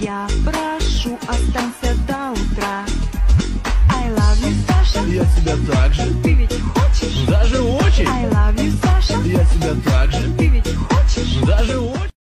Я прошу, останься до утра. I love you, Саша. Я тебя также